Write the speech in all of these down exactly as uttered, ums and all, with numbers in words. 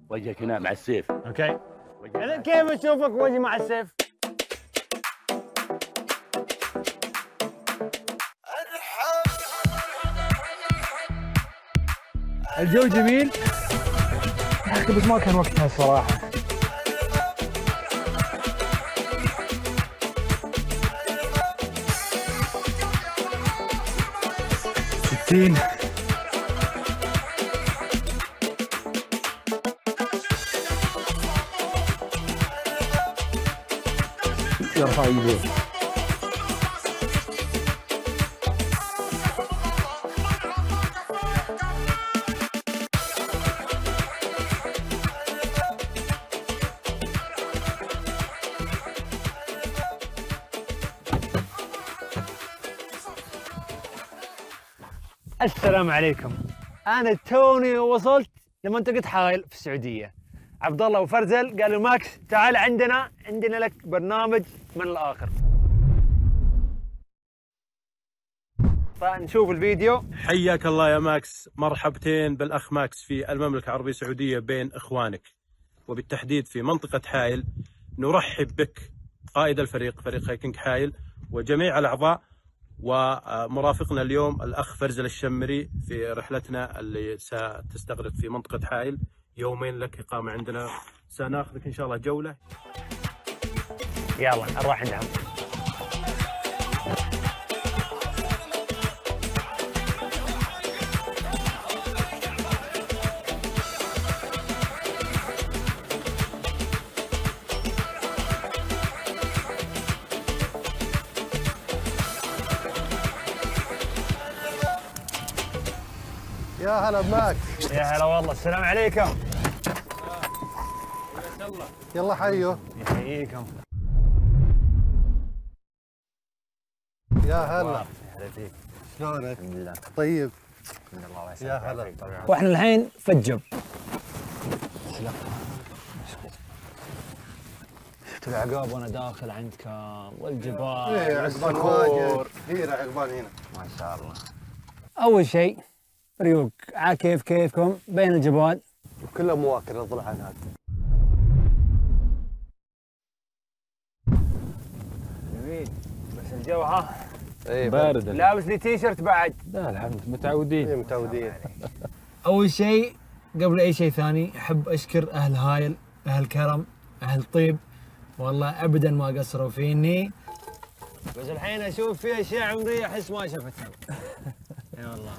وجهك هنا مع السيف. اوكي. كيف اشوفك وجهي مع السيف؟ الجو جميل يا اخي بس ما كان وقتها الصراحه. ستين يرفع يديه. السلام عليكم. انا توني وصلت لمنطقه حائل في السعوديه. عبد الله وفرزل قالوا ماكس تعال عندنا عندنا لك برنامج من الاخر. فنشوف الفيديو. حياك الله يا ماكس، مرحبتين بالاخ ماكس في المملكه العربيه السعوديه بين اخوانك، وبالتحديد في منطقه حائل. نرحب بك قائد الفريق فريق هايكنج حائل وجميع الاعضاء، ومرافقنا اليوم الأخ فرزل الشمري في رحلتنا اللي ستستغرق في منطقة حائل. يومين لك إقامة عندنا، سناخذك إن شاء الله جولة. يلا نروح عندهم. يا هلا بماك. يا هلا والله. السلام عليكم. يلا حيو. يحييكم. يا هلا. يا هلا فيك. شلونك؟ الحمد لله. طيب. الحمد لله. الله يا هلا. واحنا الحين في الجب. شفت العقاب وانا داخل عندكم والجبال. ايه عقبال واجد كثير عقبال هنا. ما شاء الله. اول شيء ريوق عا كيف كيفكم بين الجبال كلها مواكر نطلع عنها. جميل بس الجو ها ايه بارد. لابس لي تي شيرت بعد. لا الحمد متعودين. ايه متعودين. اول شيء قبل اي شيء ثاني احب اشكر اهل هايل، اهل كرم، اهل طيب، والله ابدا ما قصروا فيني. بس الحين اشوف في اشياء عمري احس ما شفتها. اي والله.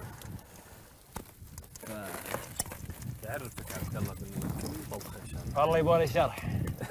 تعرفك عبد الله بالطبخ ان شاء الله. والله يبغى لي شرح.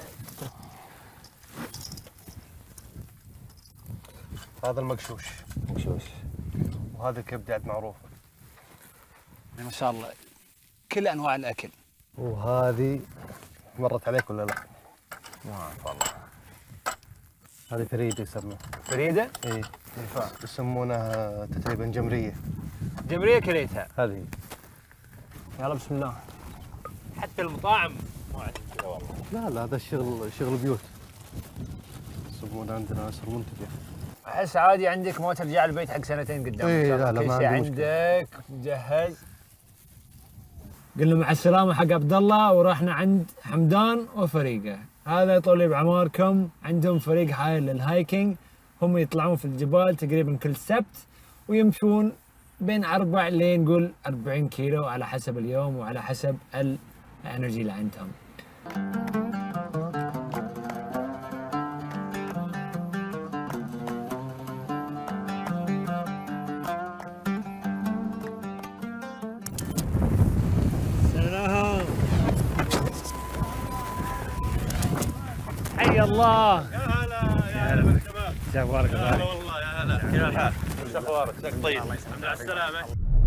هذا المقشوش. مقشوش. وهذا الكبده عاد معروفه. ما شاء الله كل انواع الاكل. وهذه مرت عليك ولا لا؟ ما والله. هذه فريده يسموها. فريده؟ ايه يسمونها تقريبا جمريه. جمريه كليتها. هذه. يلا بسم الله. حتى المطاعم ما عندهم كذا والله. لا لا هذا الشغل شغل بيوت. يسمونه عندنا ناس المنتجه. احس عادي عندك ما ترجع البيت حق سنتين قدام. ايه لا لا ما كل شيء عندي مشكلة. عندك مجهز. قلنا مع السلامه حق عبد الله ورحنا عند حمدان وفريقه. هذا يطول لي بعماركم. عندهم فريق حائل للهايكينج، هم يطلعون في الجبال تقريبا كل سبت ويمشون بين أربع لين نقول أربعين كيلو على حسب اليوم وعلى حسب الانرجي اللي عندهم. سلام. حي الله. يا هلا يا هلا بالشباب. شبارك يا هلا والله يا هلا. كيف الحال؟ وش اخبارك؟ طيب. مع السلامة.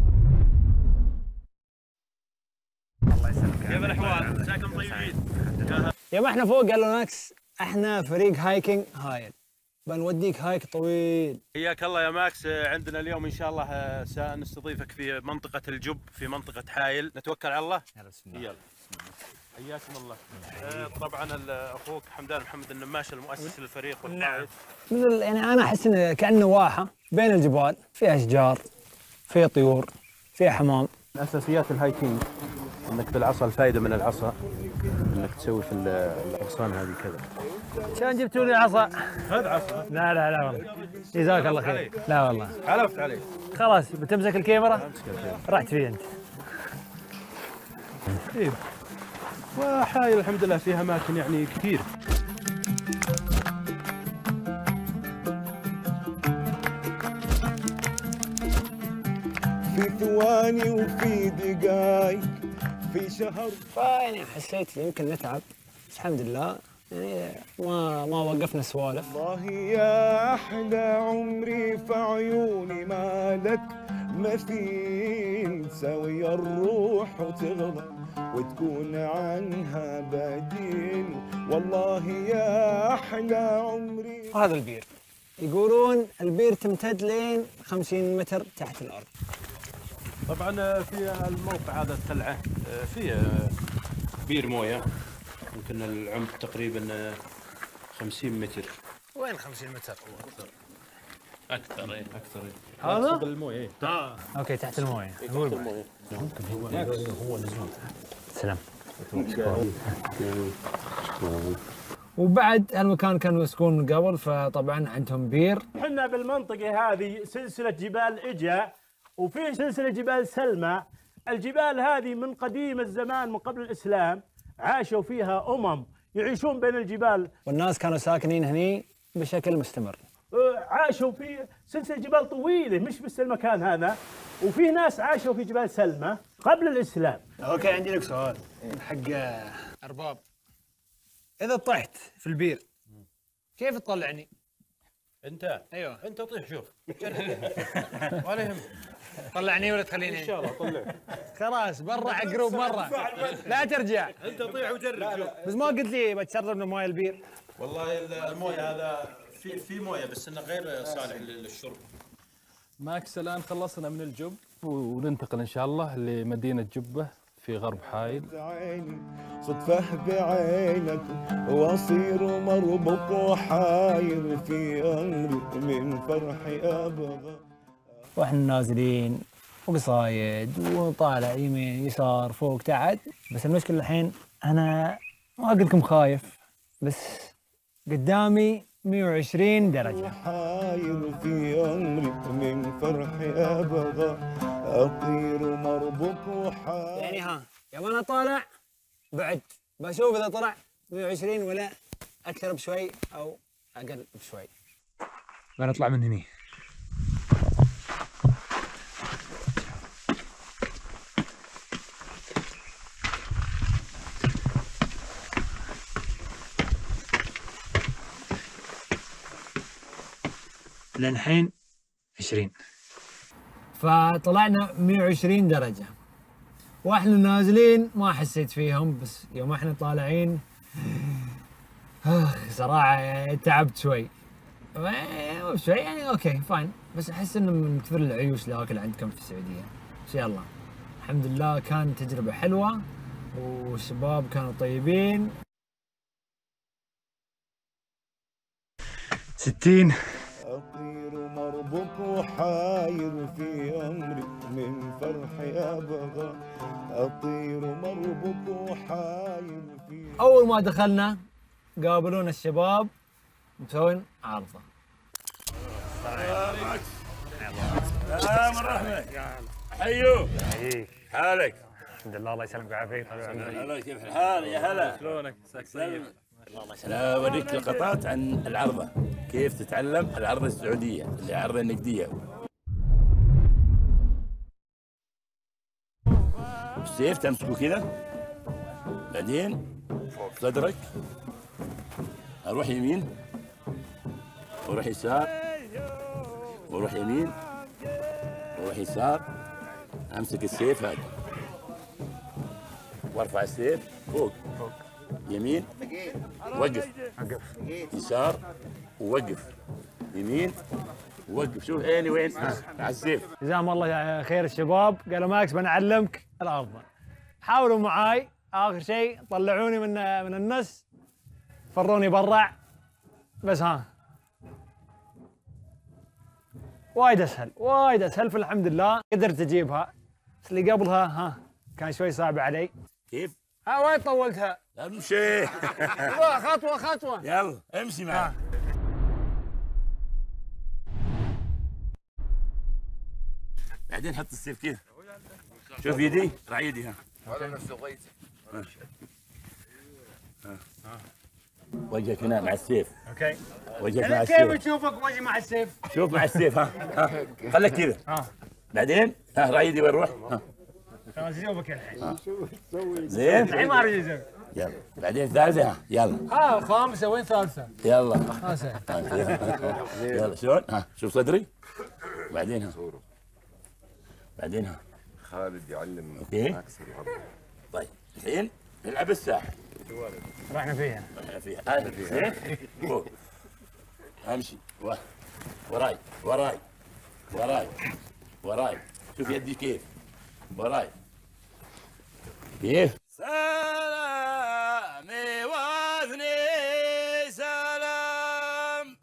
الله يسلمك. كيف الاحوال؟ مساكم طيبين. يا ما احنا فوق قالوا ناكس احنا فريق هايكنج هايل، بنوديك هايك طويل. حياك الله يا ماكس. عندنا اليوم ان شاء الله سنستضيفك في منطقة الجب في منطقة حائل. نتوكل على الله. يلا بسم الله. يلا. حياكم الله. آه، طبعا اخوك حمدان محمد النماش المؤسس للفريق والقائد. مثل يعني انا احس انه كانه واحه بين الجبال، فيها اشجار، فيها طيور، فيها حمام. اساسيات الهايكينج انك بالعصا، الفائده من العصا انك تسوي في الاغصان هذه كذا. كان جبتوا لي عصا. هذا عصا. لا لا لا والله. جزاك الله خير. لا والله. حلفت عليه. خلاص بتمسك الكاميرا؟ رحت فيه انت. ايه. وحايل الحمد لله فيها اماكن يعني كثير. في ثواني وفي دقايق في شهر. فيعني حسيت يمكن نتعب بس الحمد لله يعني ما ما وقفنا سوالف. والله يا احلى عمري في عيوني مالك مثيل سوي الروح وتغلى وتكون عنها بديل. والله يا احلى عمري. هذا البير يقولون البير تمتد لين خمسين متر تحت الارض. طبعا في الموقع هذا التلعه فيه بير مويه يمكن العمق تقريبا خمسين متر. وين خمسين متر؟ اكثر ايه اكثر ايه هذا؟ تحت المويه ايه. اه اوكي تحت المويه. تحت المويه. هو نزول. سلام. وبعد هالمكان كانوا يسكنون من قبل فطبعا عندهم بير. احنا بالمنطقة هذه سلسلة جبال إجا وفي سلسلة جبال سلمى. الجبال هذه من قديم الزمان من قبل الإسلام عاشوا فيها أمم يعيشون بين الجبال والناس كانوا ساكنين هني بشكل مستمر. عاشوا في سلسلة جبال طويلة مش بس المكان هذا. وفي ناس عاشوا في جبال سلمى قبل الإسلام. اوكي عندي لك سؤال حق أرباب. إذا طحت في البير كيف تطلعني؟ انت ايوه انت طيح شوف ولا يهمك. طلعني ولا تخليني؟ ان شاء الله طلعك. خلاص برا عقروب مره لا ترجع. انت طيح وجرب شوف. بس ما قلت لي بتشرب من مويه البير. والله المويه هذا في في مويه بس انه غير صالح للشرب. ماكس الآن خلصنا من الجب وننتقل إن شاء الله لمدينة جبة في غرب حايل. عيني صدفة بعينك واصير مربوط وحاير في امري من فرحي ابغى. واحنا نازلين وقصايد وطالع يمين يسار فوق تحت. بس المشكله الحين انا ما اقول لكم خايف بس قدامي مئة وعشرين درجه. حاير في امري من فرحي ابغى اطير مربوط وحاير. يعني ها يوم انا طالع بعد بشوف اذا طلع مئة وعشرين ولا اكثر بشوي او اقل بشوي. بنطلع من هني. للحين عشرين. فطلعنا مئة وعشرين درجة واحنا نازلين ما حسيت فيهم بس يوم احنا طالعين صراحة تعبت شوي. شوي يعني اوكي فاين بس احس انه من كثر العيوش اللي اكل عندكم في السعودية. بس يلا الحمد لله كانت تجربة حلوة والشباب كانوا طيبين. ستين. أطير مربوط وحاير في أمري من فرحي أبغى أطير مربوط وحاير في. أول ما دخلنا قابلونا الشباب مسوين عارضة. سلام الرحمة. حيو. حييك. حالك؟ الحمد لله الله يسلمك ويعافيك. هلا كيف الحال يا هلا؟ شلونك؟ مساك طيب. انا اوريك لقطات عن العرضة، كيف تتعلم العرضة السعودية اللي العرضة النقدية. السيف تمسكه كذا بعدين فوق صدرك، اروح يمين واروح يسار واروح يمين واروح يسار، امسك السيف هذا وارفع السيف فوق فوق يمين وقف يسار ووقف يمين ووقف. شوف عيني وين على السيف. جزاهم الله خير الشباب قالوا ماكس بنعلمك العرضة. حاولوا معاي اخر شيء طلعوني من من النص فروني برع بس ها وايد اسهل وايد اسهل فالحمد لله قدرت اجيبها. بس اللي قبلها ها كان شوي صعب علي. كيف ها وين طولتها؟ امشي. خطوه خطوه. يلا امشي معاه. بعدين حط السيف كذا. شوف يدي، راح يدي ها. وجهك هنا مع السيف. اوكي. وجهك مع كيف السيف. تشوفك وجهي مع السيف؟ شوف مع السيف ها. ها خليك كذا. ها. بعدين ها راح يدي وين يروح؟ ها. خلاص اشوفك الحين. زين. الحين ما اريد اشوفك. يلا بعدين ثالثة ها يلا. ها خامسه وين ثالثه؟ يلا. خامسه. يلا شلون؟ ها شوف صدري. بعدين ها. بعدين ها. خالد يعلم اوكي. ماكس العرض. طيب الحين نلعب الساحه. رحنا فيها. رحنا فيها. هذا زين. فوق. امشي و- وراي وراي وراي وراي. شوف يدي كيف. وراي. كيف؟ سلامي واثني سلام.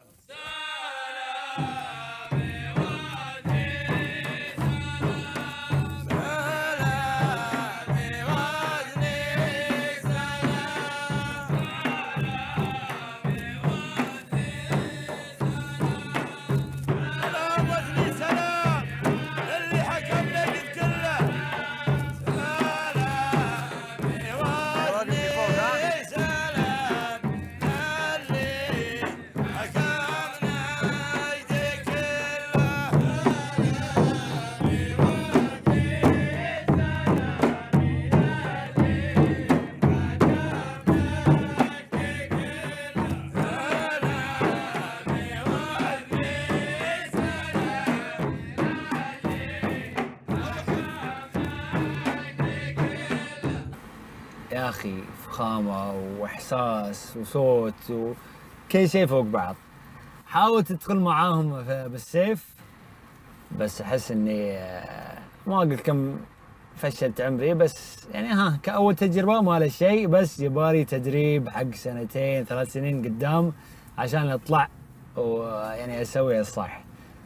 يا اخي فخامه واحساس وصوت وكل شيء فوق بعض. حاول تدخل معاهم بالسيف بس احس اني ما اقول كم فشلت عمري، بس يعني ها كأول تجربه ما له شيء، بس يبالي تدريب حق سنتين ثلاث سنين قدام عشان اطلع ويعني اسوي الصح.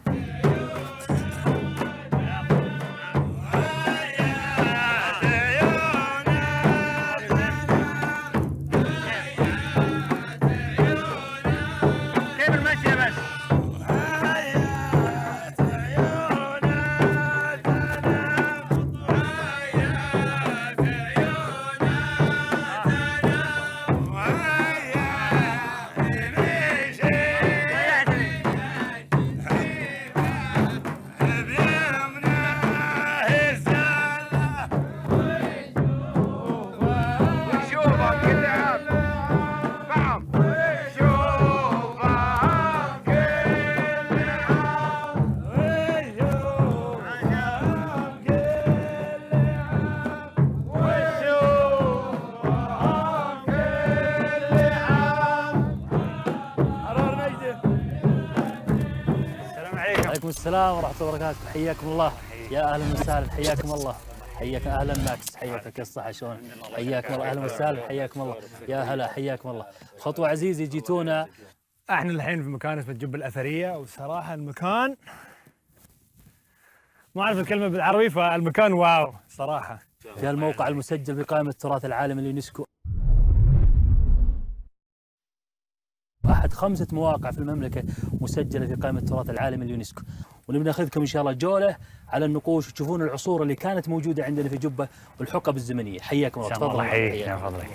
عليكم السلام ورحمة الله وبركاته، حياكم الله. يا أهلا وسهلا، حياكم الله. حياك أهلا ماكس، حياك الصحة شلون؟ حياكم الله، أهلا وسهلا، حياكم الله. يا هلا، حياكم الله. خطوة عزيزي جيتونا. احنا الحين في مكان اسمه الجبة الأثرية، وصراحة المكان ما أعرف الكلمة بالعربي، فالمكان واو صراحة. في الموقع المسجل بقائمة التراث العالمي اليونسكو، أحد خمسة مواقع في المملكة مسجلة في قائمة التراث العالمي اليونسكو، ونبي ناخذكم إن شاء الله جولة على النقوش وتشوفون العصور اللي كانت موجودة عندنا في جبة والحقب الزمنية. حياكم الله، تفضلوا. الله يحييك، تفضل.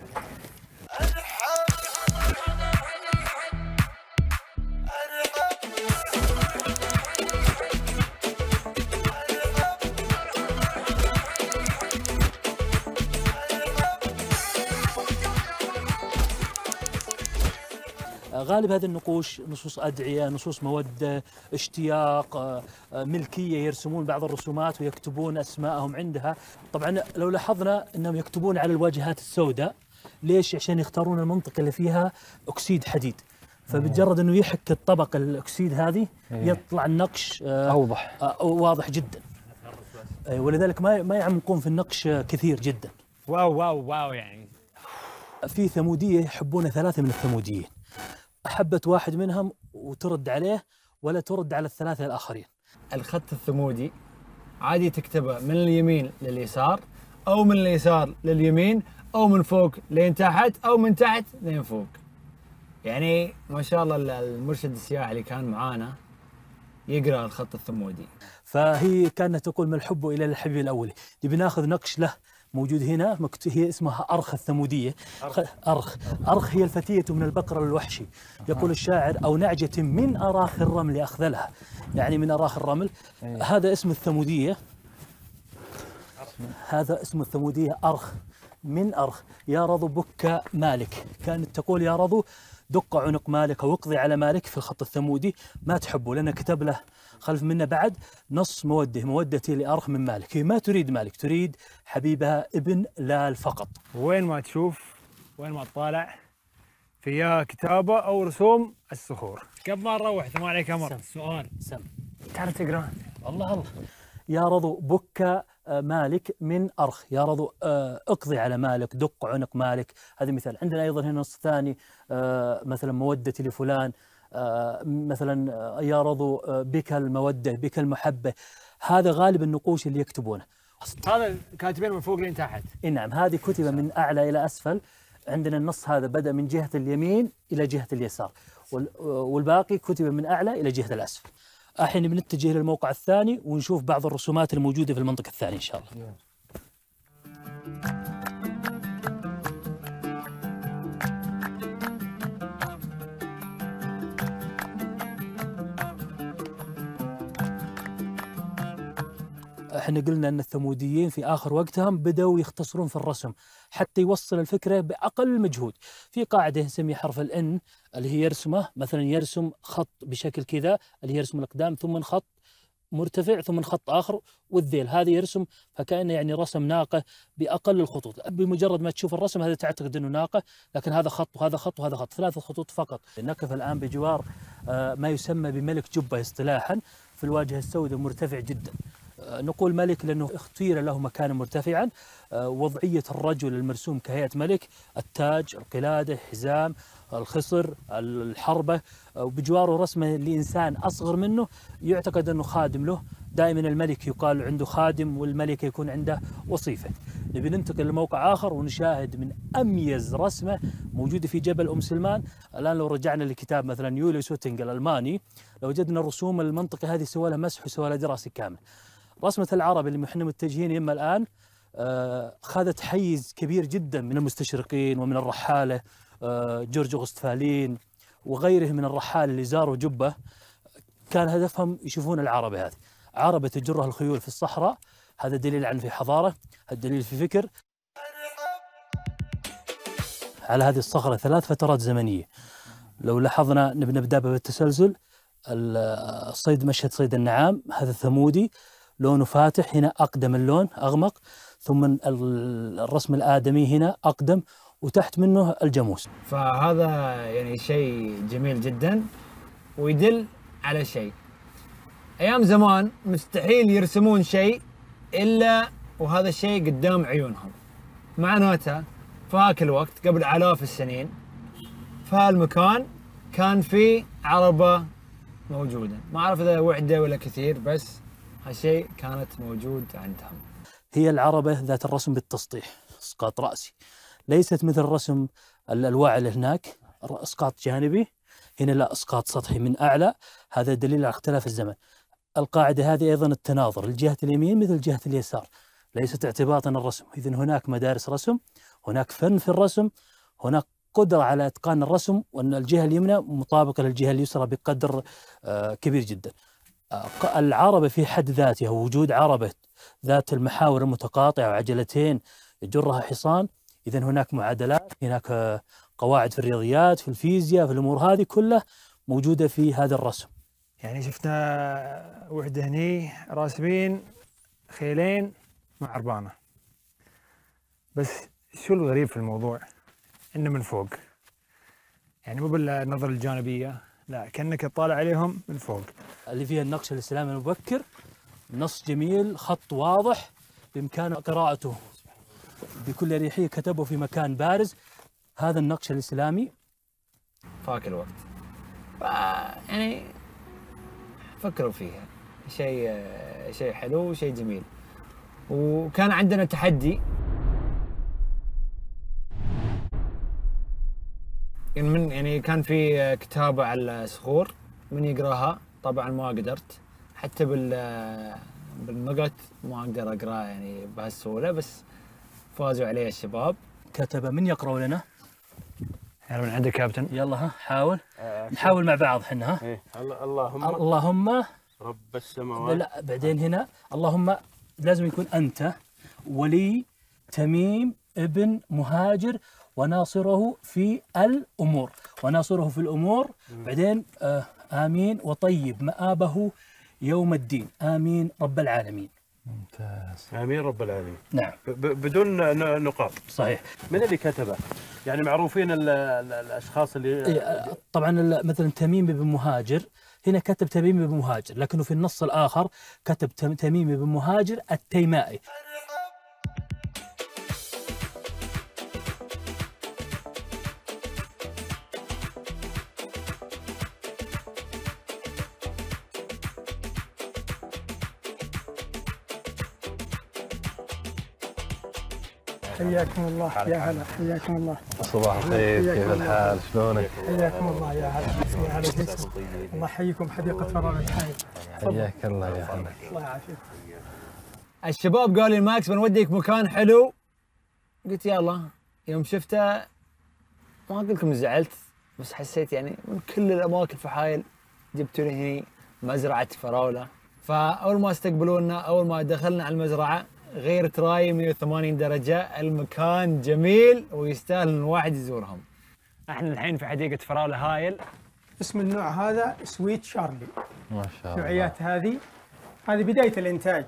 غالب هذه النقوش نصوص أدعية، نصوص مودة، اشتياق، ملكية، يرسمون بعض الرسومات ويكتبون أسماءهم عندها. طبعا لو لاحظنا أنهم يكتبون على الواجهات السوداء، ليش؟ عشان يختارون المنطقة اللي فيها أكسيد حديد، فبمجرد أنه يحك الطبق الأكسيد هذه يطلع النقش أوضح واضح جدا، ولذلك ما ما يعمقون في النقش كثير جدا. واو واو واو. يعني في ثمودية يحبون ثلاثة من الثموديين، أحبت واحد منهم وترد عليه ولا ترد على الثلاثة الآخرين. الخط الثمودي عادي تكتبه من اليمين لليسار أو من اليسار لليمين او من فوق لين تحت او من تحت لين فوق. يعني ما شاء الله المرشد السياحي اللي كان معانا يقرا الخط الثمودي. فهي كانت تقول ما الحب الى الحبيب الاولي. نبي ناخذ نقش له موجود هنا، هي اسمها أرخ الثمودية. أرخ أرخ هي الفتية من البقر الوحشي. يقول الشاعر أو نعجة من أراخ الرمل أخذلها، يعني من أراخ الرمل. هذا اسم الثمودية، هذا اسم الثمودية أرخ من أرخ. يا رضو بك مالك، كانت تقول يا رضو دق عنق مالك أو اقضي على مالك في الخط الثمودي. ما تحبه لأنه كتب له خلف منه بعد نص موده، مودتي لأرخ من مالك. هي ما تريد مالك، تريد حبيبها ابن لال فقط. وين ما تشوف وين ما تطالع فيها كتابة أو رسوم الصخور. قبل ما نروح ثم عليك أمر سؤال سم تعرف تقرأ؟ الله الله. يا رضو بك مالك من أرخ، يا رضو اقضي على مالك، دق عنق مالك. هذا مثال. عندنا أيضا هنا نص ثاني مثلا مودتي لفلان، مثلا يا رضو بك المودة بك المحبة. هذا غالب النقوش اللي يكتبونه. هذا كاتبين من فوق لين تحت. نعم، هذه كتب من أعلى إلى أسفل. عندنا النص هذا بدأ من جهة اليمين إلى جهة اليسار، والباقي كتب من أعلى إلى جهة الأسفل. الحين بنتجه للموقع الثاني ونشوف بعض الرسومات الموجودة في المنطقة الثانية إن شاء الله. احنا قلنا ان الثموديين في اخر وقتهم بدأوا يختصرون في الرسم حتى يوصل الفكره باقل مجهود. في قاعده نسميها حرف الان اللي هي يرسمه، مثلا يرسم خط بشكل كذا اللي هي يرسم الاقدام، ثم خط مرتفع ثم خط اخر والذيل، هذا يرسم فكانه يعني رسم ناقه باقل الخطوط. بمجرد ما تشوف الرسم هذا تعتقد انه ناقه، لكن هذا خط وهذا خط وهذا خط، ثلاثه خطوط فقط. نقف الان بجوار ما يسمى بملك جبه اصطلاحا في الواجهه السوداء، مرتفع جدا. نقول ملك لأنه اختير له مكانا مرتفعا. وضعية الرجل المرسوم كهيئة ملك، التاج، القلادة، الحزام، الخصر، الحربة، وبجواره رسمه لإنسان أصغر منه يعتقد أنه خادم له. دائما الملك يقال عنده خادم والملك يكون عنده وصيفة. نبي ننتقل لموقع آخر ونشاهد من أميز رسمة موجودة في جبل أم سلمان. الآن لو رجعنا لكتاب مثلا يوليو سوتنج الألماني لوجدنا الرسوم المنطقة هذه سوى لها مسح وسوى لها دراسة كامل. رسمة العرب اللي احنا متجهين يما الآن أخذت حيز كبير جدا من المستشرقين ومن الرحالة، جورج أغسطفالين وغيره من الرحالة اللي زاروا جبة. كان هدفهم يشوفون العربة هذه، عربة تجرها الخيول في الصحراء. هذا دليل عن في حضارة، هذا دليل في فكر. على هذه الصخرة ثلاث فترات زمنية لو لاحظنا نبدأ بالتسلسل. الصيد مشهد صيد النعام، هذا ثمودي لونه فاتح، هنا أقدم اللون أغمق، ثم الرسم الآدمي هنا أقدم، وتحت منه الجاموس. فهذا يعني شيء جميل جدا ويدل على شيء. أيام زمان مستحيل يرسمون شيء إلا وهذا الشيء قدام عيونهم. معناته في هاك الوقت قبل آلاف السنين في هالمكان كان في عربة موجودة. ما أعرف إذا وحدة ولا كثير، بس هالشيء كانت موجود عندهم. هي العربة ذات الرسم بالتسطيح، اسقاط رأسي، ليست مثل رسم الألواع اللي هناك اسقاط جانبي. هنا لا، اسقاط سطحي من أعلى. هذا دليل على اختلاف الزمن. القاعدة هذه أيضا التناظر، الجهة اليمين مثل جهة اليسار، ليست اعتباطا الرسم. إذن هناك مدارس رسم، هناك فن في الرسم، هناك قدرة على إتقان الرسم، وأن الجهة اليمنى مطابقة للجهة اليسرى بقدر كبير جدا. العربة في حد ذاتها، وجود عربة ذات المحاور المتقاطعة وعجلتين يجرها حصان، إذن هناك معادلات، هناك قواعد في الرياضيات، في الفيزياء، في الأمور هذه كلها موجودة في هذا الرسم. يعني شفنا وحدة هني راسمين خيلين مع عربانة، بس شو الغريب في الموضوع؟ إنه من فوق، يعني مو بالنظرة الجانبية، لا كأنك تطالع عليهم من فوق. اللي فيها النقش الإسلامي المبكر، نص جميل، خط واضح بإمكان قراءته بكل أريحية، كتبه في مكان بارز. هذا النقش الإسلامي فاك الوقت. يعني فكروا فيها، شيء شيء حلو وشيء جميل. وكان عندنا تحدي يعني من يعني كان في كتابة على الصخور من يقراها، طبعا ما قدرت، حتى بال بالنقط ما اقدر اقراه يعني بهالسهولة، بس فازوا عليه الشباب. كتب من يقرأ لنا؟ يلا من عندك كابتن. يلا ها حاول نحاول مع بعض حنا ها. إيه. اللهم اللهم رب السماوات. لا بعدين هنا اللهم لازم يكون أنت ولي تميم ابن مهاجر وناصره في الأمور، وناصره في الأمور. بعدين آه آمين وطيب مآبه يوم الدين، آمين رب العالمين. ممتاز. آمين رب العالمين. نعم. بدون نقاط. صحيح. من اللي كتبه؟ يعني معروفين ال ال الأشخاص اللي طبعا مثلا تميم بن مهاجر، هنا كتب تميم بن مهاجر، لكنه في النص الآخر كتب تميم بن مهاجر التيمائي. حياكم الله يا هلا، حياكم الله. صباح الخير، كيف الحال؟ شلونك؟ حياكم الله يا هلا، يا هلا فيكم. الله يحييكم حديقة فراولة الحي. حياك الله يا هلا. الله يعافيك. الشباب قالوا لي ماكس بنوديك مكان حلو، قلت يلا. يوم شفته ما اقول لكم زعلت، بس حسيت يعني من كل الاماكن في حايل جبتوا لي هني مزرعة فراولة. فاول ما استقبلونا، اول ما دخلنا على المزرعة غيرت رايي مئة وثمانين درجة. المكان جميل ويستاهل ان الواحد يزورهم. احنا الحين في حديقة فراولة هايل. اسم النوع هذا سويت شارلي. ما شاء الله. النوعيات هذه هذه بداية الإنتاج.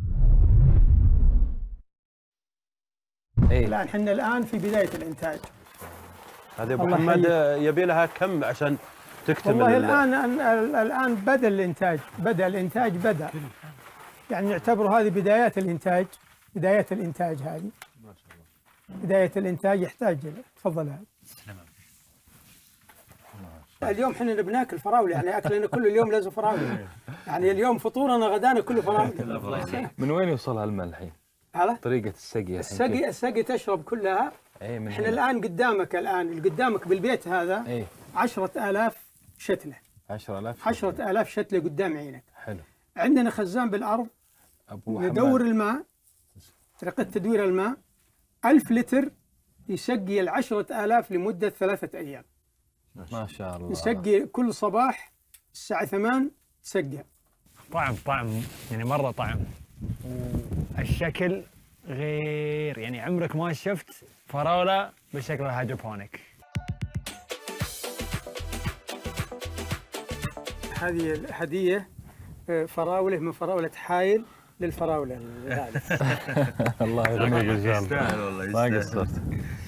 إيه؟ الآن احنا الآن في بداية الإنتاج. هذا ابو محمد يبي لها كم عشان تكتمل؟ والله الآن الآن بدأ الإنتاج، بدأ الإنتاج بدأ. يعني نعتبر هذه بدايات الإنتاج، بدايات الإنتاج هذه. ما شاء الله. بداية الإنتاج يحتاج. تفضل هذا. اليوم احنا بناكل فراولة، يعني أكلنا كل اليوم لازم فراولة. يعني اليوم فطورنا غدانا كله فراولة. من وين يوصل هالماء الحين؟ هذا؟ طريقة السقي. السقي السقي تشرب كلها. اي من احنا الآن قدامك الآن اللي قدامك بالبيت هذا اي عشرة آلاف شتلة. عشرة آلاف عشرة آلاف شتلة قدام عينك. حلو. عندنا خزان بالأرض أبو ندور الماء، طريقة تدوير الماء ألف لتر يسقي العشرة آلاف لمدة ثلاثة أيام. ما شاء الله. نسقي كل صباح الساعة ثمان تسقى. طعم طعم يعني مرة طعم، والشكل غير، يعني عمرك ما شفت فراولة بالشكل الهيدروبونيك. هذه هدية فراولة من فراولة حايل للفراولة. الله يغنيك ان شاء الله. يستاهل والله، ما قصرت.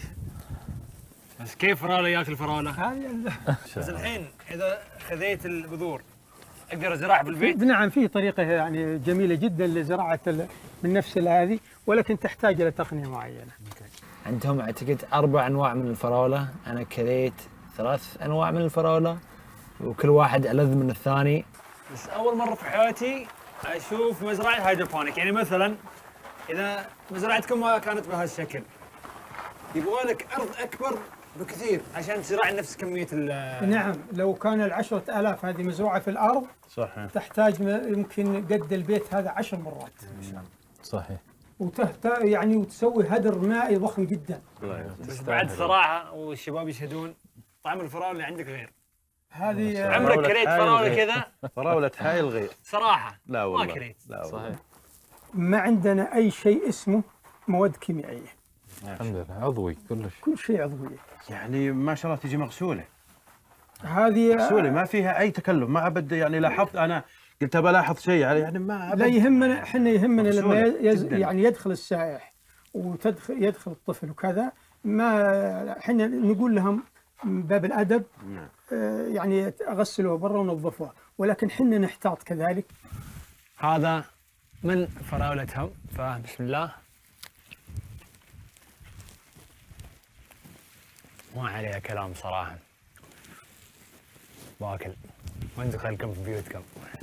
بس كيف فراولة ياكل فراولة؟ هذه بس الحين إذا خذيت البذور أقدر أزرعها بالبيت؟ نعم، في طريقة يعني جميلة جدا لزراعة من نفس هذه، ولكن تحتاج إلى تقنية معينة. عندهم أعتقد أربع أنواع من الفراولة، أنا كليت ثلاث أنواع من الفراولة وكل واحد ألذ من الثاني. بس أول مرة في حياتي أشوف مزرعة هيدروبونيك. يعني مثلا إذا مزرعتكم ما كانت بهالشكل يبغى لك أرض أكبر بكثير عشان تزرع نفس كمية ال. نعم، لو كان العشرة آلاف هذه مزروعة في الأرض صحيح تحتاج يمكن قد البيت هذا عشر مرات. صحيح. وتحت يعني وتسوي هدر مائي ضخم جدا. بس بعد صراحة والشباب يشهدون طعم الفراولة اللي عندك غير. هذه عمرك كليت فراولة كذا؟ فراولة حايل غير صراحة لا والله ما كليت. لا والله. صحيح. ما عندنا أي شيء اسمه مواد كيميائية. الحمد لله عضوي كلش. كل شيء عضوية. يعني ما شاء الله تجي مغسولة. هذه مغسولة ما فيها أي تكلف. ما أبد يعني لاحظت أنا قلت بلاحظ شيء يعني ما أبد. لا يهمنا، احنا يهمنا لما يز جداً. يعني يدخل السائح وتدخل يدخل الطفل وكذا، ما احنا نقول لهم من باب الادب نعم. آه يعني غسلوها برا ونظفوها، ولكن احنا نحتاط كذلك. هذا من فراولتهم، فبسم الله. ما عليها كلام صراحة. باكل وندخلكم في بيوتكم.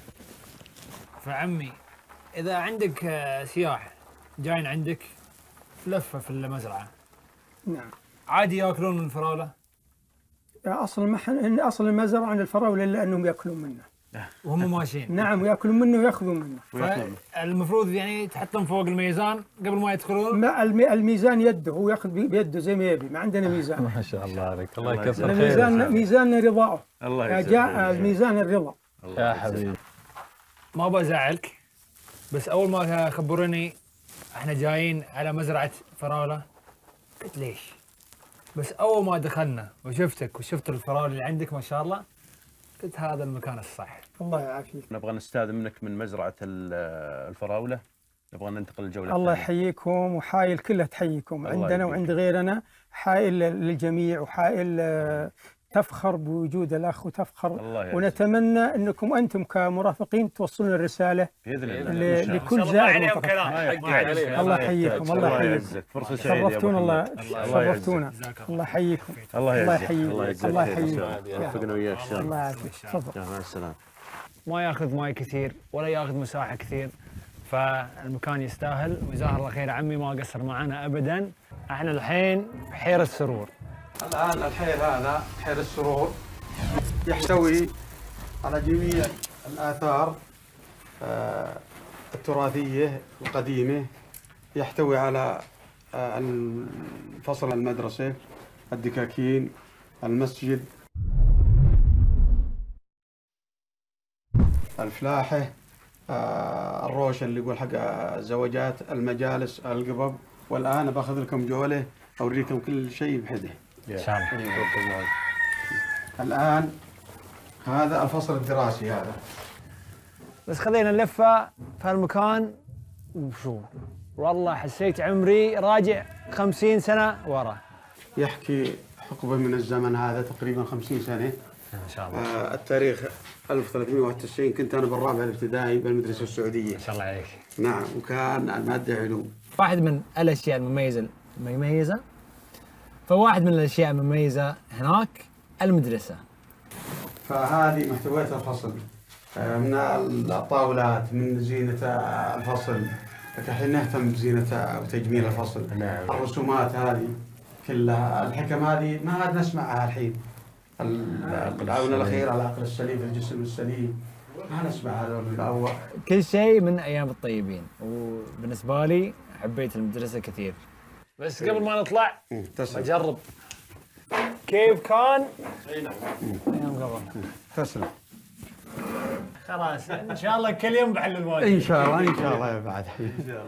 فعمي إذا عندك سياح جايين عندك لفة في المزرعة، نعم. عادي ياكلون من الفراولة؟ اصل المحن اصل المزرعه عند الفراوله الا انهم ياكلون منه. وهم ماشيين. نعم ياكلون منه وياخذون منه. فالمفروض يعني تحطهم فوق الميزان قبل ما يدخلون. ما الميزان يده، هو ياخذ بيده زي ما يبي، ما عندنا ميزان. ما شاء الله عليك، الله يكثر خيرك. الميزان ميزاننا رضاؤه. الله يجزاك. جاء الميزان الرضا. يا حبيبي. ما بزعلك، بس اول ما خبروني احنا جايين على مزرعه فراوله قلت ليش؟ بس اول ما دخلنا وشفتك وشفت الفراوله اللي عندك ما شاء الله قلت هذا المكان الصح. الله يعافيك. نبغى نستاذن منك من مزرعه الفراوله، نبغى ننتقل للجوله الله الثانية. يحييكم، وحايل كلها تحييكم عندنا يحييك. وعند غيرنا، حائل للجميع وحائل آه، تفخر بوجود الاخ وتفخر، ونتمنى انكم انتم كمرافقين توصلون الرساله باذن الله لكل زائر منطقة. الله يحييكم، الله يحييكم، فرصه سعيده. شرفتونا، الله شرفتونا، الله يحييكم، الله يحييك، الله يحييك، وفقنا وياك ان شاء الله. الله يعافيك، تفضل. مع السلامه. ما ياخذ ماي كثير ولا ياخذ مساحه كثير، فالمكان يستاهل، وجزاه الله خير عمي ما قصر معنا ابدا. احنا الحين بحيره السرور. الآن الحير هذا حير السرور يحتوي على جميع الآثار آه التراثية القديمة، يحتوي على آه فصل المدرسة، الدكاكين، المسجد، الفلاحة، آه الروشن اللي يقول حق الزواجات، المجالس، القبب. والآن باخذ لكم جولة أوريكم كل شيء بحده. ان شاء الله. الآن هذا الفصل الدراسي هذا. بس خلينا نلفه في هالمكان وشو والله حسيت عمري راجع خمسين سنة ورا. يحكي حقبة من الزمن هذا تقريبا خمسين سنة. ما شاء الله. آه التاريخ ألف وثلاثمئة وواحد وتسعين، كنت أنا بالرابع الابتدائي بالمدرسة السعودية. ما شاء الله عليك. نعم، وكان المادة علوم. واحد من الأشياء المميزة المميزة فواحد من الأشياء المميزة هناك المدرسة. فهذه محتويات الفصل، من الطاولات، من زينة الفصل، الحين نهتم بزينة وتجميل الفصل. نعم. الرسومات هذه كلها، الحكم هذه ما عاد نسمعها الحين. العون الأخير على العقل السليم في الجسم السليم، ما نسمع هذا الأول. كل شيء من أيام الطيبين، وبالنسبة لي حبيت المدرسة كثير. بس قبل ما نطلع بجرب كيف كان أيام قبل. تسلم. خلاص ان شاء الله كل يوم بحل الواجب. ان شاء الله ان شاء الله بعد. ان شاء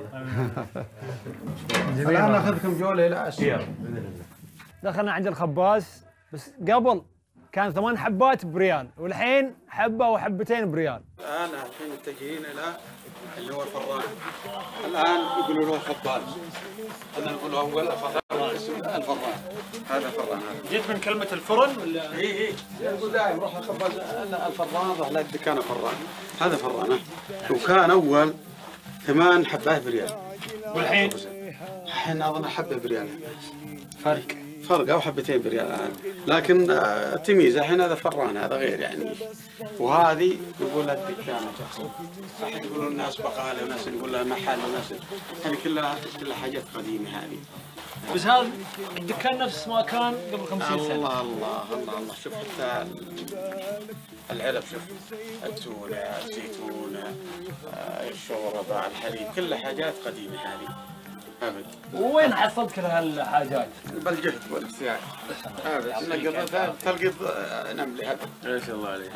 الله. الان ناخذكم جوله الى السيارة باذن الله. دخلنا عند الخباز، بس قبل كان ثمان حبات بريال، والحين حبه وحبتين بريال. الان الحين متجهين الى اللي هو الفران. الان يقولوا له خباز، انا نقول اول الفران، اسمه الفران. هذا فران. هذا جيت من كلمه الفرن ولا؟ اي اي يقول دائما روح الخباز الفران، روح لا الدكان فران. هذا فران. وكان اول ثمان حبات بريال، والحين الحين اظن حبه بريال. فرق فرق او حبتين بريال الان، لكن آه تمييز الحين هذا فران، هذا غير يعني. وهذه يقول لها الدكانه، الحين يقولون الناس بقاله، وناس يقول لها محل، وناس هذه كلها كلها حاجات قديمه هذه. بس هذا الدكان نفس ما كان قبل خمسين سنه. الله الله الله الله، شوف حتى العلب، شوف التونه، الزيتونه، الشوربه، الحليب، كلها حاجات قديمه هذه. ابد. وين حصلت كل هالحاجات؟ بالجهد والاجتهاد. ابد. تلقط نملي هذا. ما شاء الله عليك.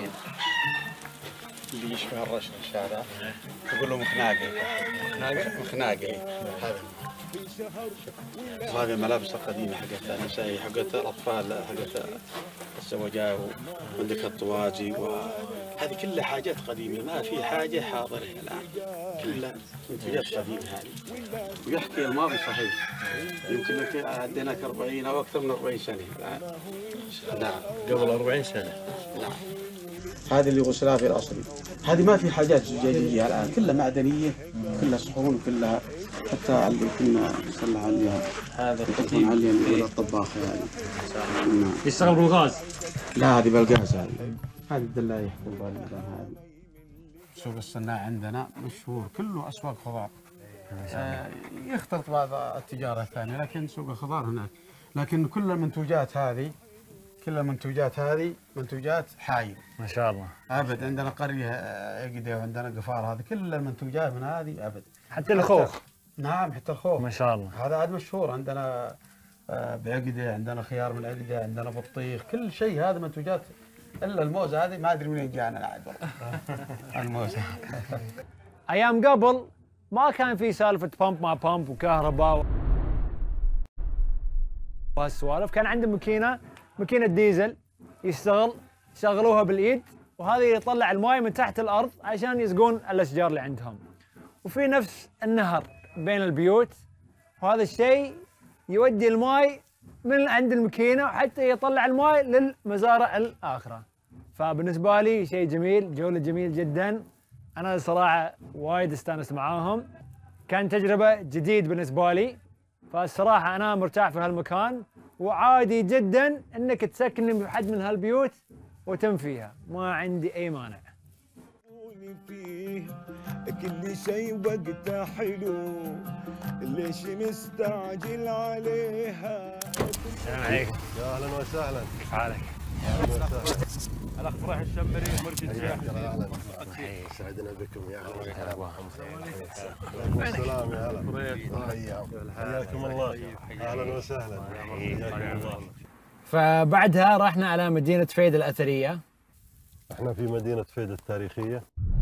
اللي يشبه الرش في الشارع يقول له مخناقي. مخناقي؟ مخناقي. هذا. وهذه الملابس القديمة حقت النسائي، حقت الأطفال، حقت الزوجات، وعندك الطواجي، وهذه كلها حاجات قديمة، ما في حاجة حاضرة الآن، كلها منتجات قديمة هذه. ويحكي الماضي صحيح، يمكن عديناك أربعين أو أكثر من أربعين سنة الآن. نعم. قبل أربعين سنة. نعم. هذه اللي غسلها في الأصل، هذه ما في حاجات زجاجية الآن، كلها معدنية، كلها صحون، كلها حتى اللي كنا نصلح عليها. هذا يحطون عليها من الطباخ يعني. نعم. يشتغل بالغاز؟ لا، هذه بالغاز. هذه هذه الدلاية يحكون بالمدن. هذه سوق الصناع عندنا مشهور، كله أسواق خضار. آه يختلط بعض التجارة الثانية، لكن سوق الخضار هناك. لكن كل المنتوجات هذه كل المنتوجات هذه منتوجات حايل ما شاء الله. ابد عندنا قريه اقده وعندنا قفار، هذه كل المنتوجات من هذه ابد. حتى الخوخ. نعم حتى الخوخ ما شاء الله. هذا عاد مشهور عندنا بعقده، عندنا خيار من عقده، عندنا بطيخ، كل شيء هذا منتوجات. الا الموزه هذه ما ادري منين جانا عاد والله. الموزه. ايام قبل ما كان في سالفه بامب ما بامب وكهرباء وهالسوالف، كان عندهم ماكينه ماكينه ديزل يشتغل يشغلوها بالايد، وهذه يطلع الماء من تحت الارض عشان يسقون الاشجار اللي عندهم. وفي نفس النهر بين البيوت، وهذا الشيء يودي الماء من عند الماكينه وحتى يطلع الماء للمزارع الاخرى. فبالنسبه لي شيء جميل، جوله جميل جدا. انا صراحه وايد استانست معاهم، كان تجربه جديد بالنسبه لي. فالصراحه انا مرتاح في هالمكان، وعادي جدا انك تسكنني بحد من هالبيوت وتم فيها، ما عندي اي مانع. كل شيء وقته حلو، ليش مستعجل عليها؟ السلام عليكم. يا اهلا وسهلا. كيف حالك؟ الاخ فرح الشمري مرشد سياحي. سعدنا بكم يا اهلا. السلام يا هلا. حياكم الله. اهلا وسهلا. حياكم الله. فبعدها رحنا على مدينه فيد الاثريه. احنا في مدينه فيد التاريخيه،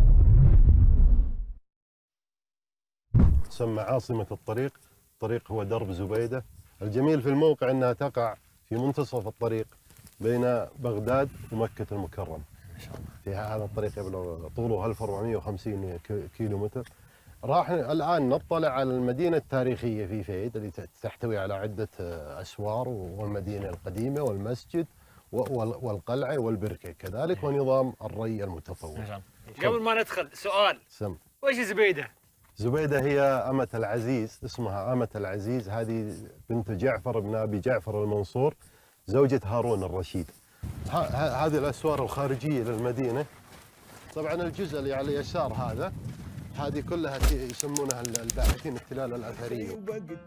تسمى عاصمه الطريق. الطريق هو درب زبيده. الجميل في الموقع انها تقع في منتصف الطريق بين بغداد ومكة المكرمة. ما شاء الله. في هذا الطريق يبلغ طوله ألف وأربعمئة وخمسين كيلو متر. راح الآن نطلع على المدينة التاريخية في فيد اللي تحتوي على عدة أسوار، والمدينة القديمة والمسجد والقلعة والبركة كذلك، ونظام الري المتطور. ما شاء الله. قبل ما ندخل سؤال، سم. وش زبيدة؟ زبيدة هي أمة العزيز، اسمها أمة العزيز. هذه بنت جعفر بن أبي جعفر المنصور، زوجة هارون الرشيد. هذه الأسوار الخارجية للمدينة. طبعا الجزء اللي على اليسار هذا، هذه كلها يسمونها الباحثين التلال الأثرية.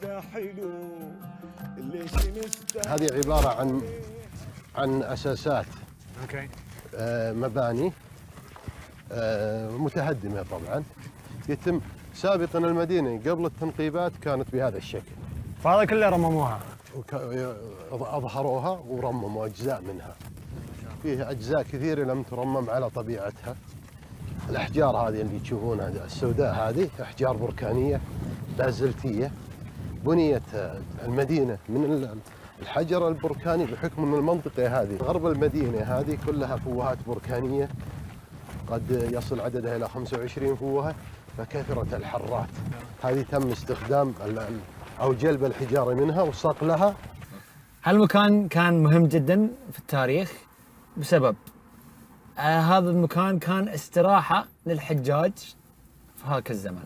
هذه عبارة عن عن أساسات اوكي آه مباني آه متهدمة طبعا. يتم سابقا المدينة قبل التنقيبات كانت بهذا الشكل. فهذا كله رمموها. أظهروها ورمموا أجزاء منها. فيه أجزاء كثيرة لم ترمم على طبيعتها. الأحجار هذه اللي تشوفونها السوداء هذه أحجار بركانية بازلتية. بنيت المدينة من الحجر البركاني بحكم أن المنطقة هذه غرب المدينة هذه كلها فوهات بركانية قد يصل عددها إلى خمسة وعشرين فوهة، فكثرت الحرات. هذه تم استخدام أو جلب الحجارة منها وصقلها. هالمكان كان مهم جدا في التاريخ بسبب آه هذا المكان كان استراحة للحجاج في هاك الزمن.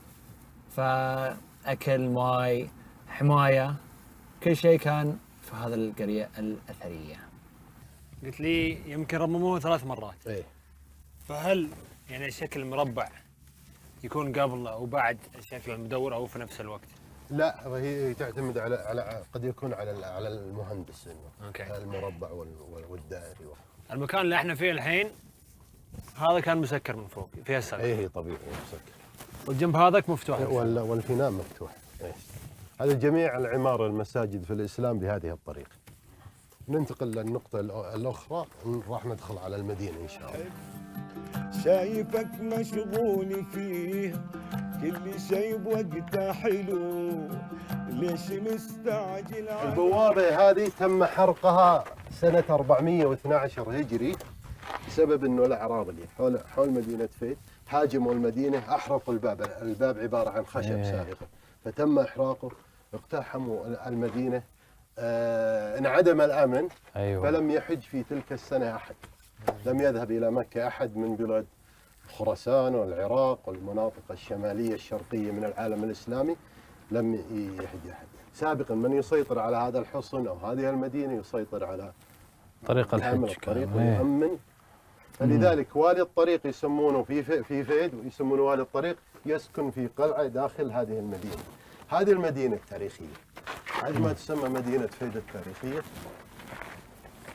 فأكل، ماي، حماية، كل شيء كان في هذا القرية الأثرية. قلت لي يمكن رمموه ثلاث مرات. إيه. فهل يعني الشكل المربع يكون قبل أو بعد الشكل المدور أو في نفس الوقت؟ لا، هي تعتمد على على قد يكون على على المهندس انه اوكي المربع والدائري. المكان اللي احنا فيه الحين هذا كان مسكر من فوق فيها السقف. اي طبيعي مسكر. والجنب هذاك مفتوح. والفناء مفتوح. إيه. هذا جميع العمارة المساجد في الاسلام بهذه الطريقة. ننتقل للنقطة الأخرى، راح ندخل على المدينة إن شاء الله. شايفك مشغول فيه، كل شيء بوقته حلو، ليش مستعجل؟ البوابة هذه تم حرقها سنة أربعمئة واثني عشر هجري بسبب أنه الأعراب اللي حول حول مدينة فيد هاجموا المدينة، أحرقوا الباب. الباب عبارة عن خشب سابقا، فتم إحراقه، اقتحموا المدينة، آه انعدم الأمن. أيوة. فلم يحج في تلك السنة أحد، لم يذهب إلى مكة أحد من بلاد خراسان والعراق والمناطق الشمالية الشرقية من العالم الإسلامي، لم يحج أحد. سابقا من يسيطر على هذا الحصن أو هذه المدينة يسيطر على طريق الحج، الطريق ويؤمن. فلذلك والي الطريق يسمونه في في فيد، ويسمونه والي الطريق يسكن في قلعة داخل هذه المدينة. هذه المدينة التاريخية، هذه ما تسمى مدينة فيد التاريخية.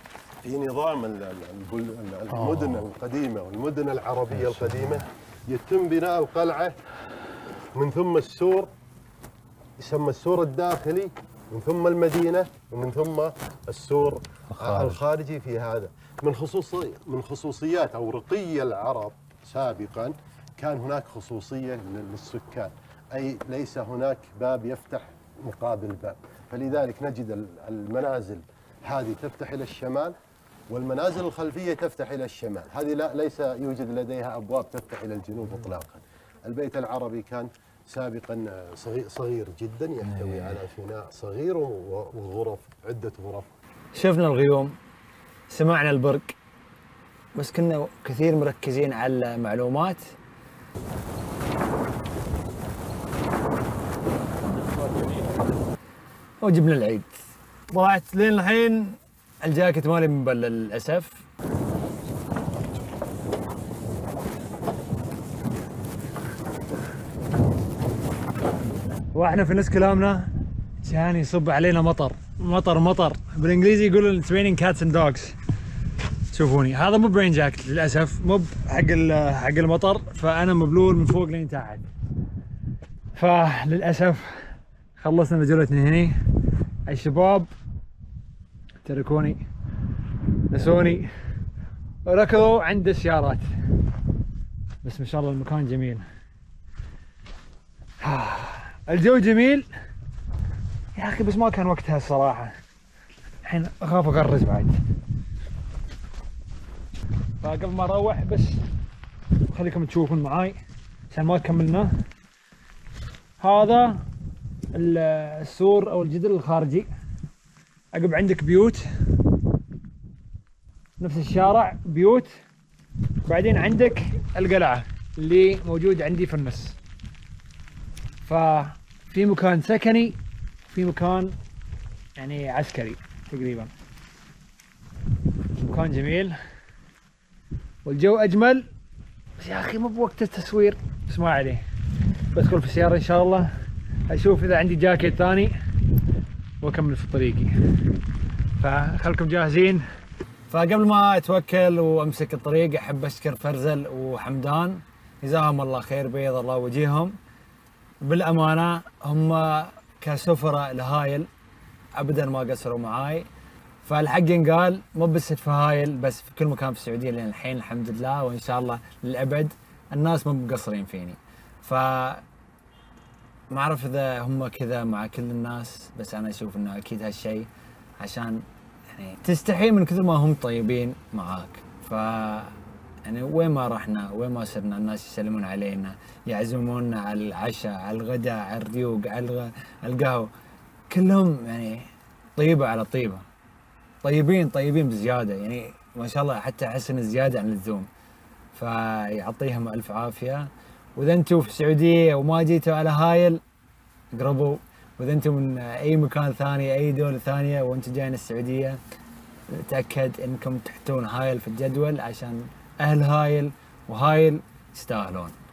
في نظام ال- ال- ال- المدن القديمة والمدن العربية القديمة يتم بناء القلعة من ثم السور، يسمى السور الداخلي، من ثم المدينة، ومن ثم السور الخارج. الخارجي. في هذا من خصوصي من خصوصيات أو رقي العرب سابقا كان هناك خصوصية للسكان، أي ليس هناك باب يفتح مقابل باب، فلذلك نجد ال- المنازل هذه تفتح إلى الشمال، والمنازل الخلفية تفتح إلى الشمال. هذه لا ليس يوجد لديها أبواب تفتح إلى الجنوب إطلاقا. البيت العربي كان سابقا صغير, صغير جدا، يحتوي على فناء صغير و- وغرف، عدة غرف. شفنا الغيوم، سمعنا البرق، بس كنا كثير مركزين على المعلومات. وجبنا العيد. طلعت لين الحين الجاكيت مالي مبلل للاسف. واحنا في نص كلامنا كان يصب علينا مطر مطر مطر، بالانجليزي يقولون it's raining cats and dogs. شوفوني هذا مو برين جاكيت للاسف، مو حق ال- حق المطر، فانا مبلول من فوق لين تحت. فللاسف خلصنا رجولتنا هني. الشباب تركوني نسوني وركضوا عند السيارات، بس ما شاء الله المكان جميل. الجو جميل يا اخي، بس ما كان وقتها الصراحه. الحين اخاف اغرز بعد، فقبل ما اروح بس خليكم تشوفون معاي عشان ما كملناه. هذا السور او الجدر الخارجي، عقب عندك بيوت نفس الشارع، بيوت، بعدين عندك القلعه اللي موجود عندي في النص. ففي مكان سكني، في مكان يعني عسكري تقريبا. مكان جميل والجو اجمل، بس يا اخي مو بوقت التصوير، بس ما عليه. بدخل في السياره ان شاء الله، اشوف اذا عندي جاكيت ثاني واكمل في طريقي. فخلكم جاهزين. فقبل ما اتوكل وامسك الطريق احب اشكر فرزل وحمدان، جزاهم الله خير، بيض الله وجيههم. بالامانه هم كسفراء الهايل ابدا ما قصروا معاي. فالحق ينقال مو بس في هايل، بس في كل مكان في السعوديه لين الحين الحمد لله، وان شاء الله للابد الناس مو مقصرين فيني. ف ما اعرف اذا هم كذا مع كل الناس، بس انا اشوف انه اكيد هالشيء عشان يعني تستحي من كثر ما هم طيبين معاك. ف يعني وين ما رحنا وين ما صرنا الناس يسلمون علينا، يعزمونا على العشاء، على الغداء، على الريوق، على الغ... القهوه، كلهم يعني طيبه على طيبه، طيبين طيبين بزياده، يعني ما شاء الله حتى احس انه زياده عن اللزوم. فيعطيهم الف عافيه. واذا انتم في السعوديه وما جيتوا على هايل قربوا، واذا انتم من اي مكان ثاني اي دوله ثانيه وانتم جايين السعوديه تاكد انكم تحطون هايل في الجدول، عشان اهل هايل وهايل يستاهلون.